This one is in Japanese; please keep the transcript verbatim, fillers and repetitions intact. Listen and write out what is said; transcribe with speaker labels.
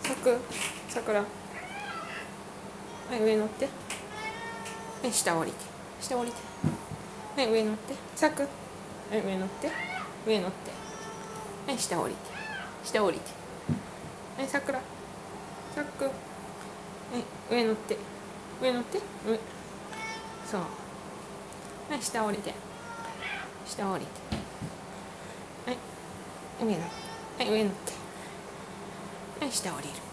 Speaker 1: さく、さくら。はい、上乗って。はい、下降りて。下降りて。はい、上乗って。さく。はい、上乗って。上乗って。はい、下降りて。下降りて。はい、さくら。さく。はい、上乗って。上乗って。上。そう。はい、下降りて。下降りて。はい、上乗って。はい、上乗って。はい、下降りる。